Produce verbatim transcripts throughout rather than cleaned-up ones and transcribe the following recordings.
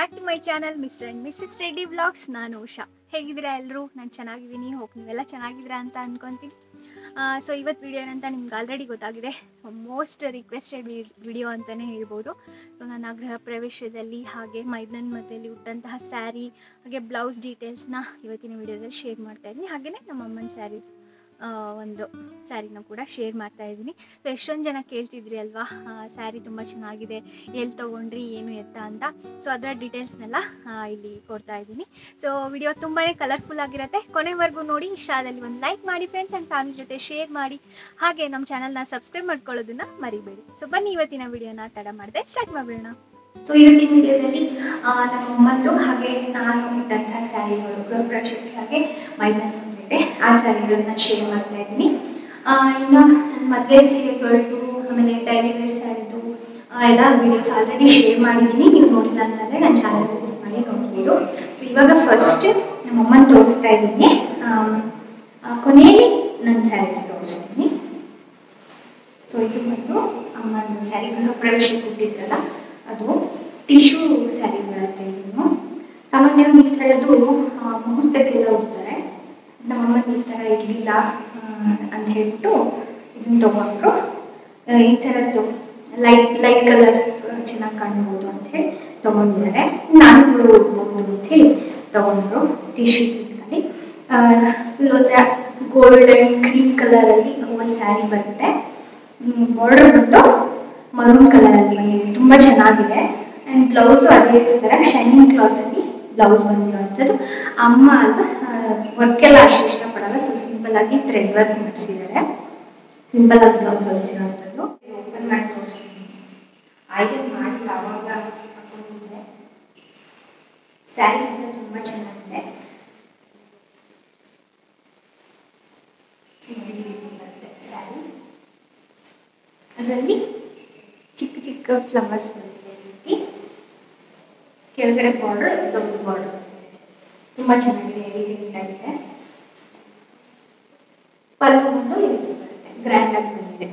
Back to my channel mister and missus Reddy vlogs. ನಾನು ಉಷಾ. ಹೇಗಿದ್ದೀರಾ ಎಲ್ಲರೂ? ನಾನು ಚೆನ್ನಾಗಿದ್ದೀನಿ. ಹೋಗಿ ನೀವೆಲ್ಲ ಚೆನ್ನಾಗಿದ್ದೀರಾ ಅಂತ ಅಂದ್ಕೊತೀನಿ. ಸೊ ಇವತ್ತು ವಿಡಿಯೋ ಏನಂತ ನಿಮ್ಗೆ ಆಲ್ರೆಡಿ ಗೊತ್ತಾಗಿದೆ. ಮೋಸ್ಟ್ ರಿಕ್ವೆಸ್ಟೆಡ್ ವಿಡಿಯೋ ಅಂತಲೇ ಹೇಳ್ಬೋದು. ಸೊ ನನ್ನ ಗೃಹ ಪ್ರವೇಶದಲ್ಲಿ ಹಾಗೆ ಮೈದನ್ ಮಧ್ಯದಲ್ಲಿ ಉಟ್ಟಂತಹ ಸ್ಯಾರಿ ಹಾಗೆ ಬ್ಲೌಸ್ ಡೀಟೇಲ್ಸ್ನ ಇವತ್ತಿನ ವಿಡಿಯೋದಲ್ಲಿ ಶೇರ್ ಮಾಡ್ತಾ ಇದ್ದೀನಿ. ಹಾಗೆಯೇ ನಮ್ಮ ಅಮ್ಮನ ಸ್ಯಾರೀಸ್ ಒಂದು ಸ್ಯಾರಿನ ಕೂಡ ಶೇರ್ ಮಾಡ್ತಾ ಇದ್ದೀನಿ. ಸೊ ಎಷ್ಟೊಂದು ಜನ ಕೇಳ್ತಿದ್ರಿ ಅಲ್ವಾ, ಸ್ಯಾರಿ ತುಂಬ ಚೆನ್ನಾಗಿದೆ, ಎಲ್ಲಿ ತೊಗೊಂಡ್ರಿ, ಏನು ಎತ್ತ ಅಂತ. ಸೊ ಅದರ ಡೀಟೇಲ್ಸ್ನೆಲ್ಲ ಇಲ್ಲಿ ಕೊಡ್ತಾ ಇದ್ದೀನಿ. ಸೊ ವಿಡಿಯೋ ತುಂಬಾ ಕಲರ್ಫುಲ್ ಆಗಿರುತ್ತೆ. ಕೊನೆವರೆಗೂ ನೋಡಿ. ಇಷ್ಟ ಆದಲ್ಲಿ ಒಂದು ಲೈಕ್ ಮಾಡಿ ಫ್ರೆಂಡ್ಸ್ ಆ್ಯಂಡ್ ಫ್ಯಾಮಿಲಿ ಜೊತೆ ಶೇರ್ ಮಾಡಿ. ಹಾಗೆ ನಮ್ಮ ಚಾನಲ್ನ ಸಬ್ಸ್ಕ್ರೈಬ್ ಮಾಡ್ಕೊಳ್ಳೋದನ್ನ ಮರಿಬೇಡಿ. ಸೊ ಬನ್ನಿ ಇವತ್ತಿನ ವಿಡಿಯೋನ ತಡ ಮಾಡಿದೆ ಸ್ಟಾರ್ಟ್ ಮಾಡೋಣ. ಸೊ ಇವತ್ತಿನ ವಿಡಿಯೋದಲ್ಲಿ ನಮ್ಮ ಅಮ್ಮಂದು ಹಾಗೆ ನಾನು ಇಟ್ಟಂತಹ ಸ್ಯಾರಿಗಳು ಗೃಹ ಪ್ರವೇಶಕ್ಕೆ ಹಾಗೆ ಮೈದಾನ ಇದೆ ಆ ಸ್ಯಾರಿಗಳನ್ನ ಶೇರ್ ಮಾಡ್ತಾ ಇದ್ದೀನಿ. ಇನ್ನು ನನ್ನ ಮದುವೆ ಸೀರೆಗಳದ್ದು ಆಮೇಲೆ ಡೈಲಿ ವೇರ್ ಸ್ಯಾರಿದು ಎಲ್ಲ ವಿಡಿಯೋಸ್ ಆಲ್ರೆಡಿ ಶೇರ್ ಮಾಡಿದ್ದೀನಿ. ನೀವು ನೋಡಿಲ್ಲ ಅಂತಂದರೆ ನನ್ನ ಚಾನಲ್ ವಿಸಿಟ್ ಮಾಡಿ ನೋಡ್ಬೋದು. ಸೊ ಇವಾಗ ಫಸ್ಟ್ ನಮ್ಮ ಅಮ್ಮನ ತೋರಿಸ್ತಾ ಇದ್ದೀನಿ. ಕೊನೆಯಲ್ಲಿ ನನ್ನ ಸ್ಯಾರೀಸ್ ತೋರಿಸ್ತೀನಿ. ಸೊ ಇದು ಬಂದು ಅಮ್ಮನ ಸ್ಯಾರಿ ಗೃಹ ಪ್ರವೇಶಕ್ಕೆ ಕೊಟ್ಟಿದ್ರಲ್ಲ, ಅದು ಟಿಶ್ಯೂ ಸ್ಯಾರಿ ಬರುತ್ತೆ. ಇದನ್ನು ಸಾಮಾನ್ಯವಾಗಿ ಈ ಥರದ್ದು ಮುಹೂರ್ತಕ್ಕೆಲ್ಲ ಉಡ್ತಾರೆ. ನಮ್ಮಮ್ಮನ ಈ ಥರ ಇರಲಿಲ್ಲ ಅಂತ ಹೇಳ್ಬಿಟ್ಟು ಇದನ್ನು ತೊಗೊಂಡ್ರು. ಈ ಥರದ್ದು ಲೈಟ್ ಲೈಟ್ ಕಲರ್ಸ್ ಚೆನ್ನಾಗಿ ಕಾಣ್ಬೋದು ಅಂಥೇಳಿ ತೊಗೊಂಡಿದ್ದಾರೆ. ನಾನು ಕೂಡ ಉಡ್ಬೋದು ಅಂಥೇಳಿ ತೊಗೊಂಡ್ರು. ಟಿಶ್ಯೂ ಸಿಲ್ಕಲ್ಲಿ ಒಂಥರ ಗೋಲ್ಡನ್ ಗ್ರೀನ್ ಕಲರಲ್ಲಿ ಒಂದು ಸ್ಯಾರಿ ಬರುತ್ತೆ. ಬಾರ್ಡರ್ ಬಂದು ಮರೂನ್ ಕಲರಲ್ಲಿ ಬಂದಿದೆ, ತುಂಬ ಚೆನ್ನಾಗಿದೆ. ಆ್ಯಂಡ್ ಬ್ಲೌಸು ಅದೇ ಥರ ಶೈನಿಂಗ್ ಕ್ಲಾತಲ್ಲಿ ಬ್ಲೌಸ್ ಬಂದಿರೋವಂಥದ್ದು. ಅಮ್ಮ ಅಲ್ವಾ ವರ್ಕೆಲ್ಲ ಅಷ್ಟು ಇಷ್ಟಪಡಲ್ಲ, ಸೊ ಸಿಂಪಲ್ ಆಗಿ ಥ್ರೆಡ್ ವರ್ಕ್ ಮಾಡಿಸಿದ್ದಾರೆ. ಸಿಂಪಲ್ ಆಗಿ ಬ್ಲೌಸ್ ಹೊಲಿಸಿರೋವಂಥದ್ದು. ಓಪನ್ ಮಾಡಿ ತೋರಿಸ್ತೀನಿ. ಆಯ್ಕೆ ಮಾಡಿ ಆವಾಗ ಹಾಕೊಂಡಿದ್ದೆ. ಸ್ಯಾರಿ ತುಂಬ ಚೆನ್ನಾಗಿದೆ. ಬರುತ್ತೆ ಸ್ಯಾರಿ. ಅದರಲ್ಲಿ ಚಿಕ್ಕ ಚಿಕ್ಕ ಫ್ಲವರ್ಸ್ ಬಂದಿದೆ ರೀತಿ. ಕೆಳಗಡೆ ಬಾರ್ಡರ್ ದೊಡ್ಡ ಬಾರ್ಡರ್ ತುಂಬ ಚೆನ್ನಾಗಿದೆ, ನೀಟಾಗಿದೆ. ಪಲ್ಲು ಬಂದು ಈ ರೀತಿ ಬರುತ್ತೆ, ಗ್ರ್ಯಾಂಡ್ ಆಗಿ ಬಂದಿದೆ.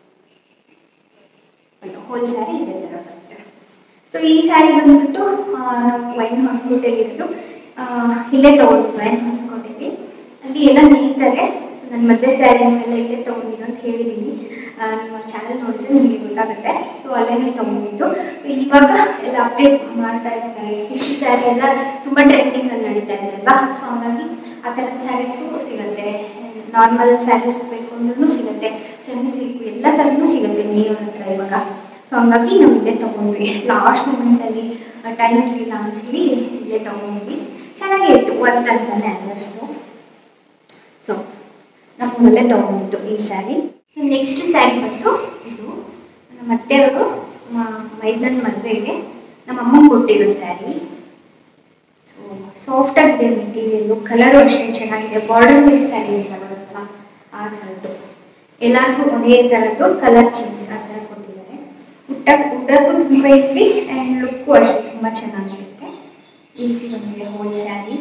ಹೋಲ್ ಸ್ಯಾರಿ ಇದೇ ಥರ ಬರುತ್ತೆ. ಸೊ ಈ ಸ್ಯಾರಿ ಬಂದ್ಬಿಟ್ಟು ನಾವು ವೈನ್ ಹೊಸಕೋಟೆಗಿರೋದು, ಇಲ್ಲೇ ತೊಗೊಂಡು ವೈನ್ ಹೊಸಕೋಟೆಗೆ ಅಲ್ಲಿ ಎಲ್ಲ ನೇಯ್ತಾರೆ. ಸೊ ನನ್ನ ಮದುವೆ ಸ್ಯಾರಿನೆಲ್ಲ ಇಲ್ಲೇ ತೊಗೊಂಡಿದ್ದು ಅಂತ ಹೇಳಿದ್ದೀನಿ. ನಿಮ್ಮ ಚಾನಲ್ ನೋಡಿದ್ರೆ ನಿಮಗೆ ಗೊತ್ತಾಗುತ್ತೆ. ಸೊ ಅಲ್ಲೇ ತೊಗೊಂಡಿದ್ದು. ಇವಾಗ ಎಲ್ಲ ಅಪ್ಡೇಟ್ ಮಾಡ್ತಾ ಇರ್ತಾರೆ. ಟಿಶ್ಯೂ ಸ್ಯಾರಿ ಎಲ್ಲ ತುಂಬ ಟ್ರೆಂಡಿಂಗಲ್ಲಿ ನಡೀತಾ ಇದೆ ಅಲ್ವಾ. ಸೊ ಹಾಗಾಗಿ ಆ ಥರದ ಸ್ಯಾರೀಸು ಸಿಗುತ್ತೆ. ನಾರ್ಮಲ್ ಸ್ಯಾರೀಸ್ ಬೇಕು ಅಂದ್ರೂ ಸಿಗುತ್ತೆ. ಸೆಮಿ ಸಿಲ್ಕು ಎಲ್ಲ ಥರನೂ ಸಿಗುತ್ತೆ ನೇಯ್ಯೋರ ಹತ್ರ ಇವಾಗ. ಸೊ ಹಂಗಾಗಿ ನಾವು ಇಲ್ಲೇ ತೊಗೊಂಡ್ವಿ. ಲಾಸ್ಟ್ ಮೂಮೆಂಟಲ್ಲಿ ಟೈಮ್ ಇರಲಿಲ್ಲ ಅಂಥೇಳಿ ಇಲ್ಲೇ ತೊಗೊಂಡ್ವಿ. ಚೆನ್ನಾಗೇ ಇತ್ತು, ವರ್ತ್ ಅಂತಾನೆ ಅನ್ನಿಸ್ತು. ಸೊ ನಮ್ಮಲ್ಲೇ ತೊಗೊಂಡಿದ್ದು ಈ ಸ್ಯಾರಿ. ಸೊ ನೆಕ್ಸ್ಟ್ ಸ್ಯಾರಿ ಬಂದು ಇದು ನಮ್ಮ ಅತ್ತೆಯವರು ಮೈದನ್ ಮದುವೆಗೆ ನಮ್ಮ ಅಮ್ಮ ಕೊಟ್ಟಿರೋ ಸ್ಯಾರಿ. ಸೊ ಸಾಫ್ಟ್ ಆಗಿದೆ ಮೆಟೀರಿಯಲ್ಲು, ಕಲರು ಅಷ್ಟೇ ಚೆನ್ನಾಗಿದೆ. ಬಾರ್ಡರ್ ವೈಸ್ ಸ್ಯಾರಿ ಎಲ್ಲ ಬರುತ್ತಲ್ಲ ಆ ಥರದ್ದು. ಎಲ್ಲರಿಗೂ ಒಂದೇ ಥರದ್ದು ಕಲರ್ ಚೇಂಜ್ ಆ ಥರ ಕೊಟ್ಟಿದ್ದಾರೆ. ಉಟ್ಟಕ್ಕೆ ಉಡಕ್ಕೂ ತುಂಬ ಈಸಿ ಆ್ಯಂಡ್ ಲುಕ್ಕು ಅಷ್ಟೇ ತುಂಬ ಚೆನ್ನಾಗಿರುತ್ತೆ. ಈ ರೀತಿ ಬಂದಿದೆ ಹೋಲ್ ಸ್ಯಾರಿ.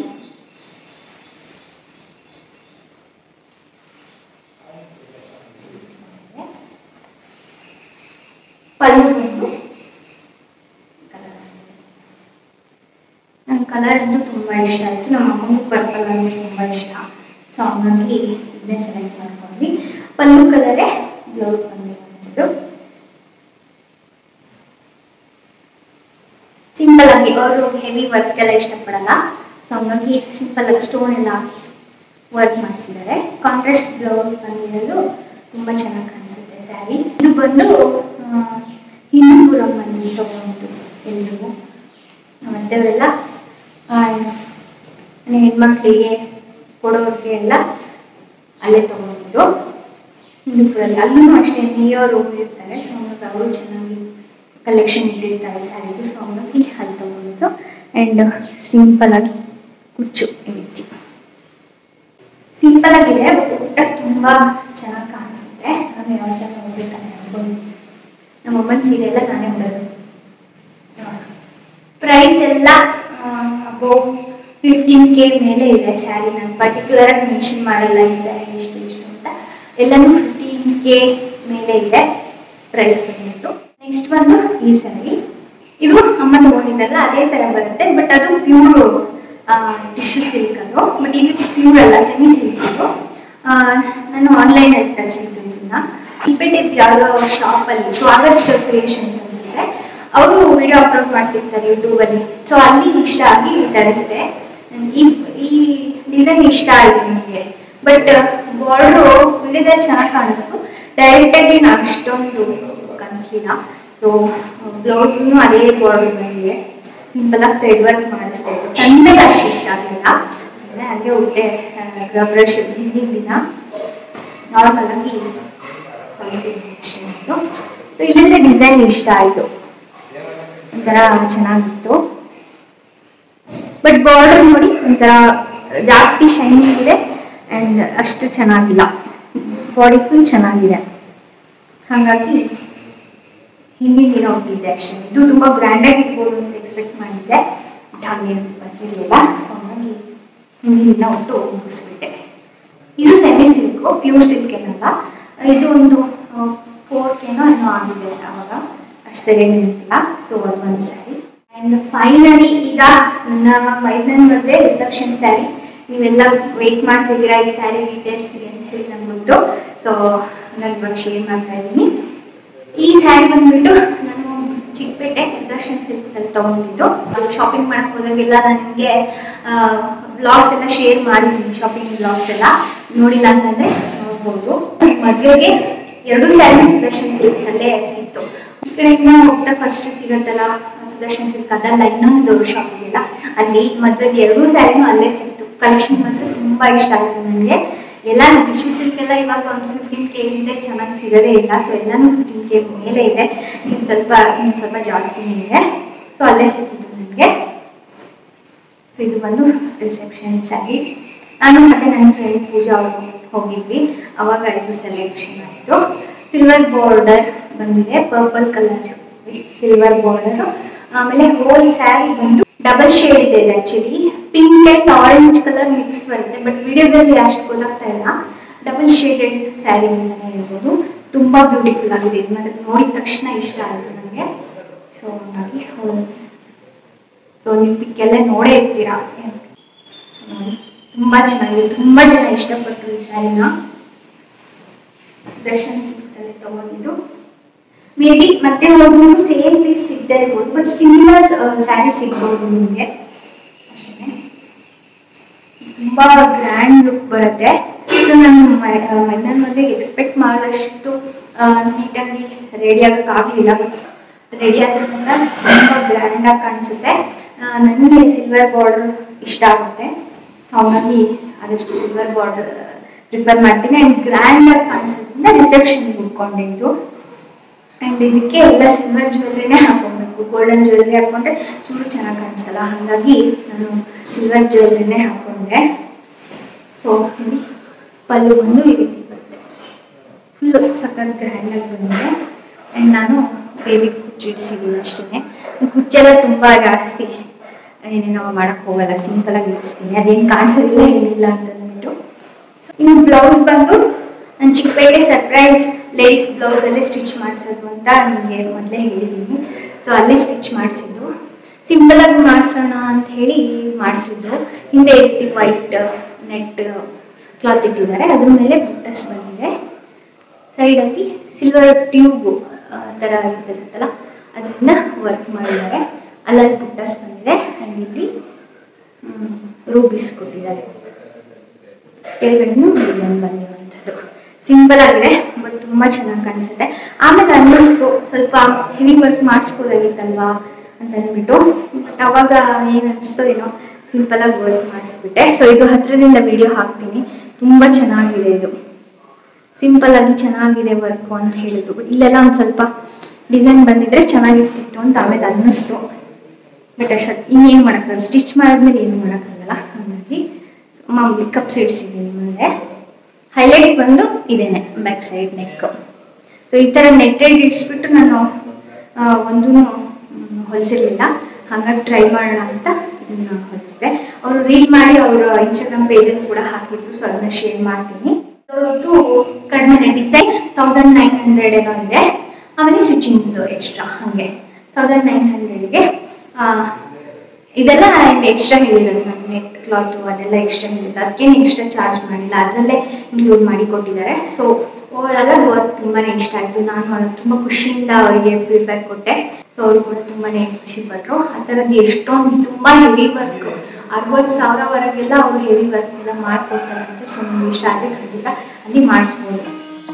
ಪಲ್ಲು ಬಂದು ಕಲರ್, ನನ್ನ ಕಲರ್ ಅಂತೂ ತುಂಬ ಇಷ್ಟ ಆಯಿತು. ನಮ್ಮ ಅಮ್ಮನಿಗೂ ಪರ್ಪಲ್ ಅಂದರೆ ತುಂಬ ಇಷ್ಟ. ಸೊ ಹಂಗಾಗಿ ಇದನ್ನೇ ಸೆಲೆಕ್ಟ್ ಮಾಡ್ಕೊಂಡ್ವಿ. ಪಲ್ಲು ಕಲರೇ ಬ್ಲೌಸ್ ಬಂದಿರುವಂಥದ್ದು. ಸಿಂಪಲ್ ಆಗಿ, ಅವರು ಹೆವಿ ವರ್ಕ್ ಎಲ್ಲ ಇಷ್ಟಪಡಲ್ಲ. ಸೊ ಹಂಗಾಗಿ ಸಿಂಪಲ್ ಆಗಿ ಸ್ಟೋನ್ ಎಲ್ಲ ಹಾಕಿ ವರ್ಕ್ ಮಾಡಿಸಿದ್ದಾರೆ. ಕಾಂಟ್ರಾಸ್ಟ್ ಬ್ಲೌಸ್ ಬಂದಿರೋದು ತುಂಬ ಚೆನ್ನಾಗಿ ಕಾಣಿಸುತ್ತೆ ಸ್ಯಾರಿ. ಇದು ಬಂದು ಹಿಂದೂಪುರಂ ಬಂದು ತೊಗೊಂಡು ಎಲ್ರಿಗೂ ಮತ್ತವರೆಲ್ಲ ನನ್ನ ಹೆಣ್ಮಕ್ಳಿಗೆ ಕೊಡೋರಿಗೆ ಎಲ್ಲ ಅಲ್ಲೇ ತೊಗೊಂಡಿದ್ದು ಹಿಂದೂಪುರಲ್ಲಿ. ಅಲ್ಲೂ ಅಷ್ಟೇ ನೇಯೋರು ಇರ್ತಾರೆ. ಸೊ ಹಂಗಾಗಿ ಅವರು ಚೆನ್ನಾಗಿ ಕಲೆಕ್ಷನ್ ಇಟ್ಟಿರ್ತಾರೆ ಸ್ಯಾರಿದು. ಸೊ ಹಂಗಾಗಿ ಅಲ್ಲಿ ತೊಗೊಂಡಿದ್ದು. ಆ್ಯಂಡ್ ಸಿಂಪಲ್ ಆಗಿ ಕುಚ್ಚು ಈ ರೀತಿ ಸಿಂಪಲ್ ಆಗಿದೆ. ಊಟಕ್ಕೆ ತುಂಬ ಚೆನ್ನಾಗಿ ಕಾಣಿಸುತ್ತೆ. ನಾನು ಯಾವ ಥರ ಹೋಗ್ಬೇಕಂತ ಅನ್ಕೊಂಡು ನಮ್ಮ ಅಮ್ಮನ ಸೀರೆ ಎಲ್ಲ ನಾನೇ ಉಡೋದು. ಪ್ರೈಸ್ ಎಲ್ಲ ಅಬೌವ್ ಫಿಫ್ಟೀನ್ ಕೆ ಮೇಲೆ ಇದೆ ಸ್ಯಾರಿ. ನಾನು ಪರ್ಟಿಕ್ಯುಲರಾಗಿ ಮೆನ್ಷನ್ ಮಾಡಿಲ್ಲ ಈ ಸ್ಯಾರಿ ಇಷ್ಟು ಇಷ್ಟು ಅಂತ. ಎಲ್ಲನೂ ಫಿಫ್ಟೀನ್ ಕೆ ಮೇಲೆ ಇದೆ ಪ್ರೈಸ್ ಬಂದ್ಬಿಟ್ಟು. ನೆಕ್ಸ್ಟ್ ಬಂದು ಈ ಸ್ಯಾರಿ. ಇದು ಅಮ್ಮ ತಗೊಂಡಿದ್ದಲ್ಲ ಅದೇ ತರ ಬರುತ್ತೆ, ಬಟ್ ಅದು ಪ್ಯೂರ್ ಟಿಶ್ಯೂ ಸಿಲ್ಕ್ ಅದು, ಬಟ್ ಇದು ಪ್ಯೂರ್ ಅಲ್ಲ, ಸೆಮಿ ಸಿಲ್ಕ್ ಅದು. ನಾನು ಆನ್ಲೈನ್ ಅಲ್ಲಿ ತರಿಸಿದ್ದು ಇದನ್ನ. ಚಿಕ್ಕಪೇಟೆ ಯಾವುದೋ ಶಾಪಲ್ಲಿ ಸ್ವಾಗತ್ ಕ್ರಿಯೇಷನ್ಸ್ ಅನ್ಸುತ್ತೆ, ಅವರು ವಿಡಿಯೋ ಅಪ್ಲೋಡ್ ಮಾಡ್ತಿರ್ತಾರೆ ಯೂಟ್ಯೂಬಲ್ಲಿ. ಸೊ ಅಲ್ಲಿ ಇಷ್ಟ ಆಗಿ ತರಿಸಿದೆ. ಈ ಈ ಡಿಸೈನ್ ಇಷ್ಟ ಆಯಿತು ನನಗೆ, ಬಟ್ ಬಾರ್ಡ್ರು ವಿಡಿಯೋದಲ್ಲಿ ಚೆನ್ನಾಗಿ ಕಾಣಿಸ್ತು, ಡೈರೆಕ್ಟಾಗಿ ನಾನು ಅಷ್ಟೊಂದು ಕಾಣಿಸ್ಲಿಲ್ಲ. ಸೊ ಬ್ಲೌಸ್ನು ಅದೇ ಬಾರ್ಡರ್ ಬಂದಿದೆ, ಸಿಂಪಲ್ ಆಗಿ ಥ್ರೆಡ್ ವರ್ಕ್ ಮಾಡಿಸ್ತಾ ಇತ್ತು, ಚಂದಾಗ ಅಷ್ಟು ಇಷ್ಟ ಆಗಲಿಲ್ಲ. ಸುಮ್ಮನೆ ಹಾಗೆ ಉಟ್ಟೆ ಬ್ರಷ್ ಹಿಂದಿನ ದಿನ ನಾರ್ಮಲ್ ಆಗಿ ಅಷ್ಟೇ. ಇಲ್ಲಿಂದ ಡಿಸೈನ್ ಇಷ್ಟ ಆಯಿತು, ಒಂಥರ ಚೆನ್ನಾಗಿತ್ತು. ಬಟ್ ಬಾರ್ಡರ್ ನೋಡಿ ಒಂಥರ ಜಾಸ್ತಿ ಶೈನಿಂಗ್ ಇದೆ ಆ್ಯಂಡ್ ಅಷ್ಟು ಚೆನ್ನಾಗಿಲ್ಲ, ಬಾಡಿ ಫುಲ್ ಚೆನ್ನಾಗಿದೆ. ಹಾಗಾಗಿ ಹಿಂದಿನ ದಿನ ಹುಟ್ಟಿದ್ದೆ ಅಷ್ಟೇ. ಇದು ತುಂಬ ಗ್ರ್ಯಾಂಡಾಗಿ ಇರ್ಬೋದು ಅಂತ ಎಕ್ಸ್ಪೆಕ್ಟ್ ಮಾಡಿದ್ದೆ, ಬಟ್ ಹಾಗೇನು ಬಂದಿರಲಿಲ್ಲ. ಸೊ ಹಾಗಾಗಿ ಹಿಂದಿನ ದಿನ ಒಟ್ಟು ಮುಗಿಸ್ಬಿಟ್ಟೆ. ಇದು ಸೆಮಿ ಸಿಲ್ಕು, ಪ್ಯೂರ್ ಸಿಲ್ಕ್ ಏನಲ್ಲ. ಇದು ಒಂದು ಫೋರ್ ಕೇನೋ ಏನೋ ಆಗಿದೆ ಆವಾಗ, ಅಷ್ಟು ಸರಿಯಾಗಿ ನೆನಪಿಲ್ಲ. ಸೊ ಅದು ಒಂದು ಸ್ಯಾರಿ. ಆ್ಯಂಡ್ ಫೈನಲಿ ಈಗ ನನ್ನ ಮೈದನ ಮದುವೆ ರಿಸೆಪ್ಷನ್ ಸ್ಯಾರಿ. ನೀವೆಲ್ಲ ವೆಯ್ಟ್ ಮಾಡ್ತಿದ್ದೀರಾ ಈ ಸ್ಯಾರಿ ಡೀಟೇಲ್ಸ್ಗೆ ಅಂತ ಹೇಳಿ ನಂಗೆ ಗೊತ್ತು. ಸೊ ನಾನು ಇವಾಗ ಶೇರ್ ಮಾಡ್ತಾ ಇದ್ದೀನಿ. ಈ ಸ್ಯಾರಿ ಬಂದ್ಬಿಟ್ಟು ನಾನು ಚಿಕ್ಕಪೇಟೆ ಸುದರ್ಶನ್ ಸಿಲ್ಕ್ಸ್ ಅಲ್ಲಿ ತಗೊಂಡಿದ್ದು. ಶಾಪಿಂಗ್ ಮಾಡಕ್ ಹೋದಾಗೆಲ್ಲ ನಾನು ನಿಮಗೆ ಬ್ಲಾಗ್ಸ್ ಎಲ್ಲ ಶೇರ್ ಮಾಡಿದ್ದೀನಿ, ಶಾಪಿಂಗ್ ಬ್ಲಾಗ್ಸ್ ಎಲ್ಲ ನೋಡಿಲ್ಲ ಅಂತಂದ್ರೆ ನೋಡ್ಬೋದು. ಮದುವೆಗೆ ಎರಡು ಸ್ಯಾರಿ ಸುದರ್ಶನ್ ಸಿಲ್ಕ್ಸ್ ಅಲ್ಲೇ ಸಿಕ್ತು. ಈ ಕಡೆಯಿಂದ ಹೋಗ್ತಾ ಫಸ್ಟ್ ಸಿಗತ್ತಲ್ಲ ಸುದರ್ಶನ್ ಸಿಲ್ಕ್, ಅದಲ್ಲ ಇನ್ನೊಂದು ಶಾಪಿಂಗ್ ಎಲ್ಲ, ಅಲ್ಲಿ ಮದುವೆಗೆ ಎರಡೂ ಸ್ಯಾರಿನೂ ಅಲ್ಲೇ ಸಿಕ್ತು. ಕಲೆಕ್ಷನ್ ಮಾತ್ರ ತುಂಬಾ ಇಷ್ಟ ಆಯ್ತು ನನಗೆ. ಎಲ್ಲ ಟಿಶ್ಯೂ ಸಿಲ್ಕ್ ಎಲ್ಲ ಇವಾಗ ಒಂದು ಫಿಫ್ಟೀನ್ ಕೆ ಇದೆ, ಚೆನ್ನಾಗಿ ಸಿಗೋದೇ ಇಲ್ಲ. ಸೊ ಎಲ್ಲಾನು ಫಿಫ್ಟೀನ್ ಕೆ ಮೇಲೆ ಇದೆ, ನೀವು ಸ್ವಲ್ಪ ಇನ್ನು ಸ್ವಲ್ಪ ಜಾಸ್ತಿನೇ ಇದೆ. ಸೊ ಅಲ್ಲೇ ಸಿಕ್ಕಿತ್ತು ನನಗೆ. ಸೊ ಇದು ಬಂದು ರಿಸೆಪ್ಷನ್ ಸ್ಯಾರಿ. ನಾನು ಮತ್ತೆ ನನ್ನ ಫ್ರೆಂಡ್ ಪೂಜಾ ಅವರು ಹೋಗಿದ್ವಿ, ಅವಾಗ ಇದು ಸೆಲೆಕ್ಷನ್ ಆಯಿತು. ಸಿಲ್ವರ್ ಬಾರ್ಡರ್ ಬಂದಿದೆ, ಪರ್ಪಲ್ ಕಲರ್ ಸಿಲ್ವರ್ ಬಾರ್ಡರ್. ಆಮೇಲೆ ಹೋಲ್ ಸ್ಯಾರಿ ಬಂದು ಡಬಲ್ ಶೇಡ್ ಇದೆ, actually pink and orange colour mix ಬರುತ್ತೆ, ಬಟ್ ವಿಡಿಯೋದಲ್ಲಿ ಅಷ್ಟು ಗೊತ್ತಾಗ್ತಾ ಇಲ್ಲ. ಡಬಲ್ ಶೇಡೆಡ್ ಸ್ಯಾರಿ ಅಂತಾನೆ ಹೇಳ್ಬೋದು. ತುಂಬಾ ಬ್ಯೂಟಿಫುಲ್ ಆಗಿದೆ, ಇದು ಮತ್ತೆ ನೋಡಿದ ತಕ್ಷಣ ಇಷ್ಟ ಆಯಿತು ನನಗೆ. ಸೊ ಹಾಗಾಗಿ ಹೋಲ್ ಸೊ ನೀವು ಪಿಕ್ಕೆಲ್ಲ ನೋಡೇ ಇರ್ತೀರಾ. ಸೊ ನೋಡಿ ತುಂಬಾ ಚೆನ್ನಾಗಿದೆ, ತುಂಬಾ ಜನ ಇಷ್ಟಪಟ್ಟರು ಈ ಸ್ಯಾರಿನ. ದರ್ಶನ್ ಸಿಲ್ಕ್ಸ್ ಅಲ್ಲಿ ತಗೊಂಡಿದ್ದು. ಮೇ ಬಿ ಮತ್ತೆ ಹೋಗ್ಬಿಟ್ಟು ಸೇಮ್ ಪೀಸ್ ಸಿಗದೆ ಇರ್ಬೋದು, ಬಟ್ ಸಿಮಿಲರ್ ಸ್ಯಾರಿ ಸಿಗ್ಬೋದು ನಿಮಗೆ ಅಷ್ಟೇ. ತುಂಬಾ ಗ್ರ್ಯಾಂಡ್ ಲುಕ್ ಬರುತ್ತೆ. ಇದು ನಾನು ಮೈದಾನ ಮದುವೆಗೆ ಎಕ್ಸ್ಪೆಕ್ಟ್ ಮಾಡಿದಷ್ಟು ನೀಟಾಗಿ ರೆಡಿ ಆಗಕ್ಕಾಗಲಿಲ್ಲ, ಬಟ್ ರೆಡಿ ಆದ್ರಿಂದ ತುಂಬ ಗ್ರ್ಯಾಂಡ್ ಆಗಿ ಕಾಣಿಸುತ್ತೆ. ನನಗೆ ಸಿಲ್ವರ್ ಬಾರ್ಡರ್ ಇಷ್ಟ ಆಗುತ್ತೆ, ಹಾಗಾಗಿ ಆದಷ್ಟು ಸಿಲ್ವರ್ ಬಾರ್ಡರ್ ಪ್ರಿಫರ್ ಮಾಡ್ತೀನಿ. ಆ್ಯಂಡ್ ಗ್ರ್ಯಾಂಡ್ ಆಗಿ ಕಾಣಿಸೋದ್ರಿಂದ ರಿಸೆಪ್ಷನ್ಗೆ ಉಟ್ಕೊಂಡಿದ್ದು. ಆ್ಯಂಡ್ ಇದಕ್ಕೆ ಎಲ್ಲ ಸಿಲ್ವರ್ ಜ್ಯುವೆಲ್ರಿನೇ ಹಾಕೊಬೇಕು, ಗೋಲ್ಡನ್ ಜ್ಯುವೆಲ್ರಿ ಹಾಕೊಂಡ್ರೆ ಚೂರು ಚೆನ್ನಾಗಿ ಕಾಣಿಸಲ್ಲ, ಹಾಗಾಗಿ ನಾನು ಸಿಲ್ವರ್ ಜ್ಯುವೆಲ್ರಿನೇ ಹಾಕೊಂಡೆ. ಸೊ ನೋಡಿ ಪಲ್ಲು ಬಂದು ಈ ರೀತಿ ಬರುತ್ತೆ, ಫುಲ್ಲು ಸಖತ್ ಗ್ರ್ಯಾಂಡಾಗಿ ಬಂದಿದೆ. ಆ್ಯಂಡ್ ನಾನು ಬೇಬಿ ಕುಚ್ಚಿಡ್ಸಿದ್ದೀನಿ ಅಷ್ಟೇ. ಕುಚ್ಚೆಲ್ಲ ತುಂಬ ಜಾಸ್ತಿ ಏನೇನೋ ಮಾಡೋಕ್ಕೆ ಹೋಗಲ್ಲ, ಸಿಂಪಲಾಗಿ ಇಡಿಸ್ತೀನಿ, ಅದೇನು ಕಾಣಿಸೋದಿಲ್ಲ ಏನಿಲ್ಲ ಅಂತ ಅಂದ್ಬಿಟ್ಟು. ಇನ್ನು ಬ್ಲೌಸ್ ಬಂದು ನಾನು ಚಿಕ್ಕಪೇಟೆ ಸರ್ಪ್ರೈಸ್ ಲೇಸ್ ಬ್ಲೌಸ್ ಅಲ್ಲೇ ಸ್ಟಿಚ್ ಮಾಡಿಸೋದು ಅಂತ ನಿಮಗೆ ಮೊದಲೇ ಹೇಳಿದ್ದೀನಿ. ಸೊ ಅಲ್ಲೇ ಸ್ಟಿಚ್ ಮಾಡಿಸಿದ್ದು, ಸಿಂಪಲಾಗಿ ಮಾಡಿಸೋಣ ಅಂತ ಹೇಳಿ ಮಾಡಿಸಿದ್ದು. ಹಿಂದೆ ರೀತಿ ವೈಟ್ ನೆಟ್ ಕ್ಲಾತ್ ಇಟ್ಟಿದ್ದಾರೆ, ಅದ್ರ ಮೇಲೆ ಬುಟ್ಟಸ್ ಬಂದಿದೆ. ಸೈಡಲ್ಲಿ ಸಿಲ್ವರ್ ಟ್ಯೂಬ್ ಥರ ಇರುತ್ತಲ್ಲ ಅದರಿಂದ ವರ್ಕ್ ಮಾಡಿದ್ದಾರೆ, ಅಲ್ಲಲ್ಲಿ ಬುಟ್ಟಸ್ ಬಂದಿದೆ. ಆ್ಯಂಡ್ ಇಲ್ಲಿ ರೂಬೀಸ್ ಕೊಟ್ಟಿದ್ದಾರೆ, ಕೆಳಗಡೆನೂ ಡಿಸೈನ್ ಬಂದಿರುವಂಥದ್ದು. ಸಿಂಪಲ್ ಆಗಿದೆ, ಬಟ್ ತುಂಬ ಚೆನ್ನಾಗಿ ಕಾಣಿಸುತ್ತೆ. ಆಮೇಲೆ ಅನ್ನಿಸ್ತು ಸ್ವಲ್ಪ ಹೆವಿ ವರ್ಕ್ ಮಾಡಿಸ್ಬೋದಾಗಿತ್ತಲ್ವಾ ಅಂತ ಅಂದ್ಬಿಟ್ಟು, ಬಟ್ ಅವಾಗ ಏನು ಅನಿಸ್ತೋ ಏನೋ ಸಿಂಪಲಾಗಿ ವರ್ಕ್ ಮಾಡಿಸ್ಬಿಟ್ಟೆ. ಸೊ ಇದು ಹತ್ತಿರದಿಂದ ವಿಡಿಯೋ ಹಾಕ್ತೀನಿ, ತುಂಬ ಚೆನ್ನಾಗಿದೆ. ಇದು ಸಿಂಪಲ್ ಆಗಿ ಚೆನ್ನಾಗಿದೆ ವರ್ಕು ಅಂತ ಹೇಳಿದ್ರು. ಇಲ್ಲೆಲ್ಲ ಒಂದು ಸ್ವಲ್ಪ ಡಿಸೈನ್ ಬಂದಿದ್ರೆ ಚೆನ್ನಾಗಿರ್ತಿತ್ತು ಅಂತ ಆಮೇಲೆ ಅನ್ನಿಸ್ತು, ಬಟ್ ಅಷ್ಟು ಇನ್ನೇನು ಮಾಡೋಕ್ಕಾಗಲ್ಲ, ಸ್ಟಿಚ್ ಮಾಡಿದ್ಮೇಲೆ ಏನು ಮಾಡೋಕ್ಕಾಗಲ್ಲ. ಹಾಗಾಗಿ ಮಾಮೂಲಿ ಕಪ್ಸ್ ಇಡ್ಸಿದ್ದೀನಿ ಮುಂದೆ. ಹೈಲೈಟ್ ಬಂದು ಇದೇನೆ ಬ್ಯಾಕ್ ಸೈಡ್ ನೆಕ್. ಸೊ ಈ ಥರ ನೆಟ್ಟೆಡ್ ಇಡಿಸ್ಬಿಟ್ಟು ನಾನು ಒಂದೂ ಹೊಲಿಸಿರ್ಲಿಲ್ಲ, ಹಾಗಾಗಿ ಟ್ರೈ ಮಾಡೋಣ ಅಂತ ಇದನ್ನ ಹೊಲಿಸಿದೆ. ಅವರು ರೀಲ್ ಮಾಡಿ ಅವರು ಇನ್ಸ್ಟಾಗ್ರಾಮ್ ಪೇಜಲ್ಲಿ ಕೂಡ ಹಾಕಿದ್ರು, ಸೊ ಅದನ್ನ ಶೇರ್ ಮಾಡ್ತೀನಿ. ಇದು ಕಡಿಮೆ ಡಿಸೈನ್ ತೌಸಂಡ್ ನೈನ್ ಹಂಡ್ರೆಡ್ ಏನೋ ಇದೆ. ಆಮೇಲೆ ಸ್ಟಿಚಿಂಗ್ ಎಕ್ಸ್ಟ್ರಾ ಹಾಗೆ ತೌಸಂಡ್ ನೈನ್ ಹಂಡ್ರೆಡ್ಗೆ. ಇದೆಲ್ಲ ಎಕ್ಸ್ಟ್ರಾ ಹೇಳಿರೋದು, ನಾನು ನೆಟ್ ಕ್ಲಾತು ಅದೆಲ್ಲ ಎಕ್ಸ್ಟ್ರಾ ಹೇಳಿರೋದು, ಅದಕ್ಕೇನು ಎಕ್ಸ್ಟ್ರಾ ಚಾರ್ಜ್ ಮಾಡಿಲ್ಲ, ಅದರಲ್ಲೇ ಇನ್ಕ್ಲೂಡ್ ಮಾಡಿ ಕೊಟ್ಟಿದ್ದಾರೆ. ಸೊ ಓವರಾಲ್ ವರ್ಕ್ ತುಂಬಾ ಇಷ್ಟ ಆಯಿತು. ನಾನು ತುಂಬ ಖುಷಿಯಿಂದ ಅವರಿಗೆ ಫೀಡ್ಬ್ಯಾಕ್ ಕೊಟ್ಟೆ. ಸೊ ಅವರು ಕೂಡ ತುಂಬಾ ಖುಷಿ ಪಟ್ಟರು. ಆ ಥರದ್ದು ಎಷ್ಟೊಂದು ತುಂಬ ಹೆವಿ ವರ್ಕ್, ಅರವತ್ತು ಸಾವಿರವರೆಗೆಲ್ಲ ಅವರು ಹೆವಿ ವರ್ಕ್ ಎಲ್ಲ ಮಾಡಿಕೊಡ್ತಾರಂತೆ. ಸೊ ನಿಮ್ಗೆ ಇಷ್ಟ ಆದರೆ ಖಂಡಿತ ಅಲ್ಲಿ ಮಾಡಿಸ್ಬೋದು.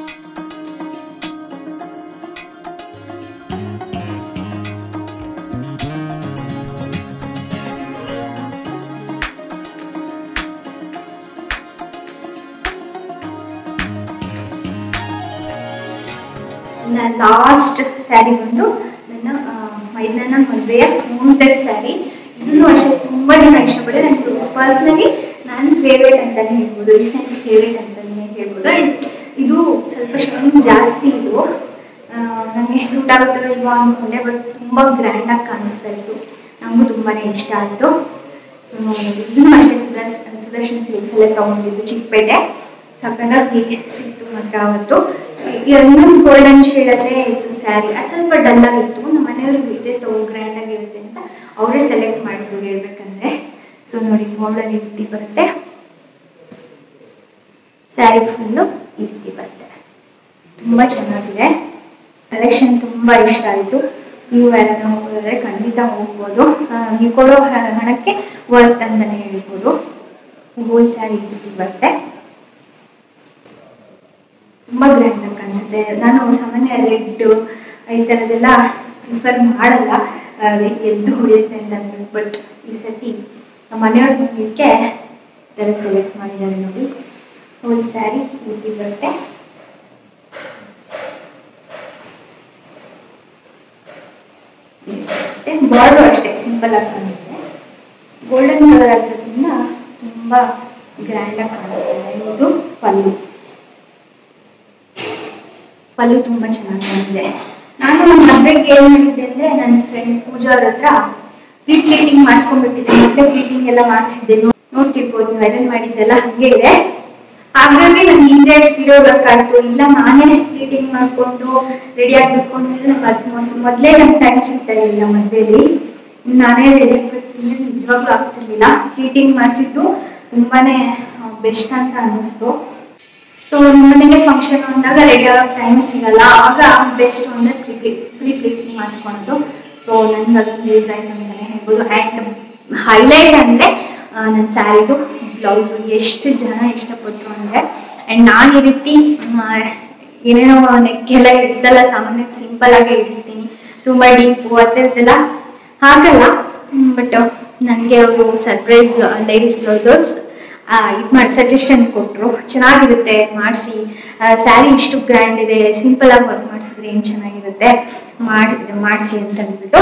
ಲಾಸ್ಟ್ ಸ್ಯಾರಿ ಬಂದು ನನ್ನ ಮೈದನ ಮದುವೆಯ ಮುಹೂರ್ತದ ಸ್ಯಾರಿ. ಇದನ್ನು ಅಷ್ಟೇ ತುಂಬ ಜನ ಇಷ್ಟಪಟ್ಟೆ. ನನಗೆ ಪರ್ಸ್ನಲಿ ನನ್ನ ಫೇವ್ರೇಟ್ ಅಂತಲೇ ಹೇಳ್ಬೋದು, ರೀಸೆಂಟ್ ಫೇವ್ರೇಟ್ ಅಂತಲೇ ಹೇಳ್ಬೋದು. ಆ್ಯಂಡ್ ಇದು ಸ್ವಲ್ಪ ಶೈನಿಂಗ್ ಜಾಸ್ತಿ, ಇದು ನನಗೆ ಸೂಟ್ ಆಗುತ್ತೋ ಇಲ್ವೋ ಅಂದ್ಕೊಂಡೆ, ಬಟ್ ತುಂಬ ಗ್ರ್ಯಾಂಡಾಗಿ ಕಾಣಿಸ್ತಾ ಇತ್ತು. ನನಗೂ ತುಂಬಾ ಇಷ್ಟ ಆಯಿತು. ಸೊ ಇದನ್ನು ಅಷ್ಟೇ ಸುದರ್ಶ್ ಸುದರ್ಶನ್ ಸಿಲ್ಕ್ಸಲ್ಲೇ ತೊಗೊಂಡಿದ್ದು, ಚಿಕ್ಕಪೇಟೆ. ಸಕ್ಕತ್ತಾಗಿ ಸಿಕ್ತು ಮಾತ್ರ ಅವತ್ತು. ಇನ್ನೊಂದು ಗೋಲ್ಡನ್ ಶೇಡಲ್ಲೇ ಇತ್ತು ಸ್ಯಾರಿ, ಅದು ಸ್ವಲ್ಪ ಡಲ್ ಆಗಿತ್ತು. ನಮ್ಮ ಮನೆಯವ್ರಿಗೆ ಇದೇ ತಗೋ ಗ್ರ್ಯಾಂಡ್ ಆಗಿರುತ್ತೆ ಅಂತ ಅವರೇ ಸೆಲೆಕ್ಟ್ ಮಾಡಿದ್ದು ಹೇಳ್ಬೇಕಂದ್ರೆ. ಸೊ ನೋಡಿ, ಗೋಲ್ಡನ್ ಈ ರೀತಿ ಬರುತ್ತೆ ಸ್ಯಾರಿ, ಫುಲ್ಲು ಈ ರೀತಿ ಬರುತ್ತೆ. ತುಂಬ ಚೆನ್ನಾಗಿದೆ ಕಲೆಕ್ಷನ್, ತುಂಬ ಇಷ್ಟ ಆಯಿತು. ನೀವು ಯಾರನ್ನ ಹೋಗೋದಾದ್ರೆ ಖಂಡಿತ ಹೋಗ್ಬೋದು. ನೀವು ಕೊಡೋ ಹಣಕ್ಕೆ ವರ್ತ್ ಅಂತಲೇ ಹೇಳ್ಬೋದು. ಹೋಲ್ ಸ್ಯಾರಿ ಈ ರೀತಿ ಬರುತ್ತೆ, ತುಂಬ ಗ್ರ್ಯಾಂಡಾಗಿ ಕಾಣಿಸುತ್ತೆ. ನಾನು ಸಾಮಾನ್ಯ ರೆಡ್ ಈ ಥರದ್ದೆಲ್ಲ ಪ್ರಿಫರ್ ಮಾಡಲ್ಲ, ಎದ್ದು ಹೊಡೆಯುತ್ತೆ ಅಂತ ಅಂದ್ಬಿಟ್ಟು. ಬಟ್ ಈ ಸತಿ ನಮ್ಮ ಮನೆಯವ್ರ ಬಂದಿದ್ದಕ್ಕೆ ಈ ಥರ ಸೆಲೆಕ್ಟ್ ಮಾಡಿದ್ದಾರೆ ನೋಡಿ. ಹೋಲ್ ಸ್ಯಾರಿ ಈ ರೀತಿ ಬರುತ್ತೆ. ಬಾರ್ಡರ್ ಅಷ್ಟೇ ಸಿಂಪಲ್ ಆಗಿ ಕಾಣುತ್ತೆ. ಗೋಲ್ಡನ್ ಕಲರ್ ಆಗಿರೋದ್ರಿಂದ ತುಂಬ ಗ್ರ್ಯಾಂಡಾಗಿ ಕಾಣಿಸ್ತಿದೆ. ಇದು ಪಲ್ಲು, ಪಲ್ಲು ತುಂಬ ಚೆನ್ನಾಗಿ ಬಂದಿದೆ. ನಾನು ನನ್ನ ಮದುವೆಗೆ ಏನು ಮಾಡಿದ್ದೆ ಅಂದರೆ, ನನ್ನ ಫ್ರೆಂಡ್ ಪೂಜಾ ಅವ್ರ ಹತ್ರ ಪ್ರೀ ಪ್ಲೀಟಿಂಗ್ ಮಾಡಿಸ್ಕೊಂಡ್ಬಿಟ್ಟಿದ್ದೆ. ಮತ್ತೆ ಪ್ಲೀಟಿಂಗ್ ಎಲ್ಲ ಮಾಡಿಸಿದ್ದೆ, ನೋಡ್ತಿರ್ಬೋದು ನೀವು. ಐರನ್ ಮಾಡಿದ್ದೆಲ್ಲ ಹಾಗೆ ಇದೆ. ಹಾಗಾಗಿ ನಾನು ಈಸಿಯಾಗಿ ಸೀರೆ ಹೋಗೋಕ್ಕಾಯ್ತು. ಇಲ್ಲ ನಾನೇ ಪ್ಲೀಟಿಂಗ್ ಮಾಡಿಕೊಂಡು ರೆಡಿ ಆಗಬೇಕು ಅಂದ್ರೆ ಅದು ಮೊದಲೇ ನಂಗೆ ಟೈಮ್ ಸಿಗ್ತಾ ಇರಲಿಲ್ಲ ಮದುವೆಯಲ್ಲಿ. ನಾನೇ ರೆಡಿ ಆಗಬೇಕು ನಿಜವಾಗ್ಲೂ ಆಗ್ತಿರ್ಲಿಲ್ಲ. ಪ್ಲೀಟಿಂಗ್ ಮಾಡಿಸಿದ್ದು ತುಂಬಾ ಬೆಸ್ಟ್ ಅಂತ ಅನ್ನಿಸ್ತು. ಸೊ ಮನೆಗೆ ಫಂಕ್ಷನ್ ಅಂದಾಗ ರೆಡಿ ಆಗೋಕ್ಕೆ ಟೈಮ್ ಸಿಗಲ್ಲ, ಆಗ ಬೆಸ್ಟ್ ಅಂದರೆ ಪ್ರೀ ಪ್ರೀ ಪ್ಲೀಟಿಂಗ್ ಮಾಡಿಸ್ಕೊಳೋದು. ಸೊ ನನಗೆ ಅದೊಂದು ಯೂಸ್ ಆಯಿತು ಅಂತಲೇ ಹೇಳ್ಬೋದು. ಆ್ಯಂಡ್ ಹೈಲೈಟ್ ಅಂದರೆ ನನ್ನ ಸ್ಯಾರಿದು ಬ್ಲೌಸು ಎಷ್ಟು ಜನ ಇಷ್ಟಪಟ್ಟರು ಅಂದರೆ. ಆ್ಯಂಡ್ ನಾನು ಈ ರೀತಿ ಏನೇನೋ ನೆಕ್ಕೆಲ್ಲ ಇಡಿಸಲ್ಲ, ಸಾಮಾನ್ಯಕ್ಕೆ ಸಿಂಪಲ್ ಆಗೇ ಇಡಿಸ್ತೀನಿ. ತುಂಬ ಡೀಪು ಆ ಥರದ್ದೆಲ್ಲ ಹಾಗಲ್ಲ. ಬಟ್ ನನಗೆ ಅವರು ಸರ್ಪ್ರೈಸ್ ಲೇಡೀಸ್ ಬ್ಲೌಸರ್ಸ್ ಇದು ಮಾಡಿ ಸಜೆಷನ್ ಕೊಟ್ಟರು, ಚೆನ್ನಾಗಿರುತ್ತೆ ಮಾಡಿಸಿ, ಸ್ಯಾರಿ ಇಷ್ಟು ಗ್ರ್ಯಾಂಡ್ ಇದೆ, ಸಿಂಪಲ್ ಆಗಿ ವರ್ಕ್ ಮಾಡಿಸಿದ್ರೆ ಏನು ಚೆನ್ನಾಗಿರುತ್ತೆ, ಮಾಡಿಸಿದ್ರೆ ಮಾಡಿಸಿ ಅಂತ ಅಂದ್ಬಿಟ್ಟು.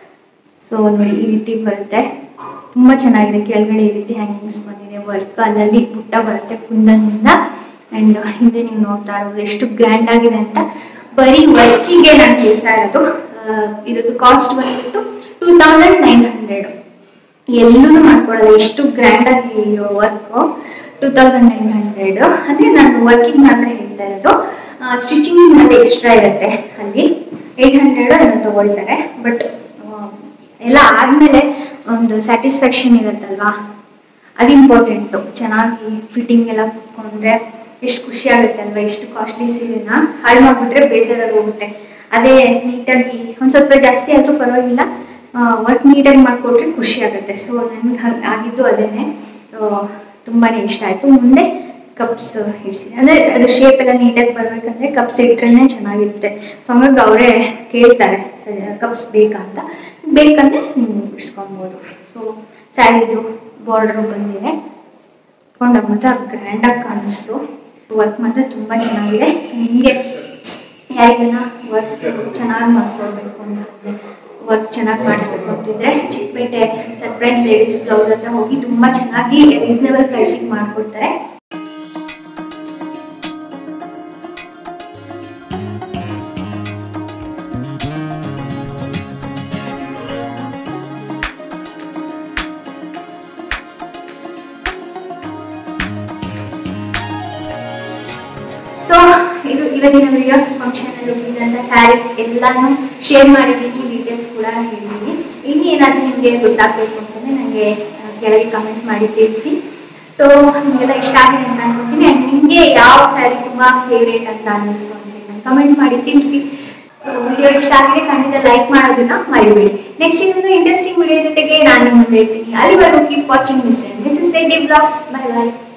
ಸೊ ನೋಡಿ ಈ ರೀತಿ ಬರುತ್ತೆ, ತುಂಬ ಚೆನ್ನಾಗಿದೆ. ಕೆಳಗಡೆ ಈ ರೀತಿ ಹ್ಯಾಂಗಿಂಗ್ಸ್ ಬಂದಿದೆ, ವರ್ಕ್ ಅಲ್ಲಲ್ಲಿ ಪುಟ್ಟ ಬರುತ್ತೆ ಕುಂದನಿಂದ. ಆ್ಯಂಡ್ ಹಿಂದೆ ನೀವು ನೋಡ್ತಾ ಇರೋದು ಎಷ್ಟು ಗ್ರ್ಯಾಂಡ್ ಆಗಿದೆ ಅಂತ. ಬರೀ ವರ್ಕಿಗೆ ನಾನು ಹೇಳ್ತಾ ಇರೋದು. ಇರೋದು ಕಾಸ್ಟ್ ಬಂದ್ಬಿಟ್ಟು ಟೂ ತೌಸಂಡ್ ನೈನ್ ಹಂಡ್ರೆಡ್ ಎಲ್ಲೂ ಮಾಡ್ಕೊಡಲ್ಲ. ಎಷ್ಟು ಗ್ರ್ಯಾಂಡಾಗಿ ಇರೋ work two thousand nine hundred ಅಂದರೆ ನಾನು ವರ್ಕಿಂಗ್ ಮಾತ್ರ ಹೇಳ್ತಾ ಇರೋದು. ಸ್ಟಿಚಿಂಗ್ ಮತ್ತೆ ಎಕ್ಸ್ಟ್ರಾ ಇರುತ್ತೆ, ಅಲ್ಲಿ ಏಯ್ಟ್ ಹಂಡ್ರೆಡ್ ಏನೋ ತೊಗೊಳ್ತಾರೆ. ಬಟ್ ಎಲ್ಲ ಆದಮೇಲೆ ಒಂದು ಸ್ಯಾಟಿಸ್ಫ್ಯಾಕ್ಷನ್ ಇರುತ್ತಲ್ವಾ, ಅದು ಇಂಪಾರ್ಟೆಂಟು. ಚೆನ್ನಾಗಿ ಫಿಟ್ಟಿಂಗ್ ಎಲ್ಲ ಕುತ್ಕೊಂಡ್ರೆ ಎಷ್ಟು ಖುಷಿ ಆಗುತ್ತೆ ಅಲ್ವಾ. ಎಷ್ಟು ಕಾಸ್ಟ್ಲಿ ಸೀರೆನ ಹಾಳು ಮಾಡಿಬಿಟ್ರೆ ಬೇಜಾರಾಗಿ ಹೋಗುತ್ತೆ. ಅದೇ ನೀಟಾಗಿ ಒಂದು ಸ್ವಲ್ಪ ಜಾಸ್ತಿ ಆದರೂ ಪರವಾಗಿಲ್ಲ, ವರ್ಕ್ ನೀಟಾಗಿ ಮಾಡಿಕೊಟ್ರೆ ಖುಷಿ ಆಗುತ್ತೆ. ಸೊ ನನಗೆ ಹಾಗೆ ಆಗಿದ್ದು ಅದೇನೆ, ತುಂಬಾ ಇಷ್ಟ ಆಯಿತು. ಮುಂದೆ ಕಪ್ಸ್ ಇಡಿಸಿದೆ, ಅಂದರೆ ಅದು ಶೇಪ್ ಎಲ್ಲ ನೀಟಾಗಿ ಬರಬೇಕಂದ್ರೆ ಕಪ್ಸ್ ಇಟ್ರೇ ಚೆನ್ನಾಗಿರುತ್ತೆ. ಸೊ ಹಂಗಾಗಿ ಅವರೇ ಕೇಳ್ತಾರೆ ಕಪ್ಸ್ ಬೇಕಾ ಅಂತ. ಬೇಕಂದರೆ ನೀವು ಇಡ್ಸ್ಕೊಬೋದು. ಸೊ ಸ್ಯಾರಿದು ಬಾರ್ಡರು ಬಂದಿದೆ, ಕೊಂಡಾಗ ಮಾತ್ರ ಗ್ರ್ಯಾಂಡಾಗಿ ಕಾಣಿಸ್ತು. ವರ್ಕ್ ಮಾತ್ರ ತುಂಬ ಚೆನ್ನಾಗಿದೆ. ನಿಮಗೆ ಯಾರಿಗೆಲ್ಲ ವರ್ಕ್ ಚೆನ್ನಾಗಿ ಮಾಡ್ಕೊಡ್ಬೇಕು ಅಂತಂದರೆ, ವರ್ಕ್ ಚೆನ್ನಾಗಿ ಮಾಡಿಸ್ಬೇಕು ಅಂತಿದ್ರೆ ಚಿಕ್ಕಪೇಟೆ ಸರ್ಪ್ರೈಸ್ ಲೇಡೀಸ್ ಬ್ಲೌಸ್ ಹತ್ರ ಹೋಗಿ ತುಂಬ ಚೆನ್ನಾಗಿ ರೀಸನೇಬಲ್ ಪ್ರೈಸಿಗೆ ಮಾಡಿಕೊಡ್ತಾರೆ. ಸೊ ಇದು ಇವತ್ತಿನ ವಿಡಿಯೋ. ಫಂಕ್ಷನ್ ಅಲ್ಲಿ ಇದ್ದಂಥ ಸ್ಯಾರೀಸ್ ಎಲ್ಲಾನು ಶೇರ್ ಮಾಡಿದ್ದೀನಿ, ಡೀಟೇಲ್ಸ್ ಕೂಡ ಕೂಡ ಹೇಳಿದ್ದೀನಿ. ಇನ್ನೇನಾದರೂ ನಿಮಗೆ ಗೊತ್ತಾಗಬೇಕು ಅಂತಂದರೆ ನನಗೆ ಕೆಳಗೆ ಕಮೆಂಟ್ ಮಾಡಿ ತಿಳಿಸಿ. ಸೊ ನಿಮಗೆಲ್ಲ ಇಷ್ಟ ಆಗಿದೆ ಅಂತ ಅನ್ಕೊತೀನಿ. ಆ್ಯಂಡ್ ನಿಮಗೆ ಯಾವ ಸ್ಯಾರಿ ತುಂಬ ಫೇವ್ರೇಟ್ ಅಂತ ಅನ್ನಿಸ್ತು ಅಂತ ನಾನು ಕಮೆಂಟ್ ಮಾಡಿ ತಿಳಿಸಿ. ವಿಡಿಯೋ ಇಷ್ಟ ಆಗಿದೆ ಖಂಡಿತ ಲೈಕ್ ಮಾಡೋದನ್ನ ಮರಿಬೇಡಿ. ನೆಕ್ಸ್ಟ್ ಇನ್ನೊಂದು ಇಂಟ್ರೆಸ್ಟಿಂಗ್ ವಿಡಿಯೋ ಜೊತೆಗೆ ನಾನು ನಿಮ್ಮ ಮುಂದೆ ಇರ್ತೀನಿ. ಅಲ್ಲಿವರೆಗೂ keep watching mister missus Reddy blogs. Bye by.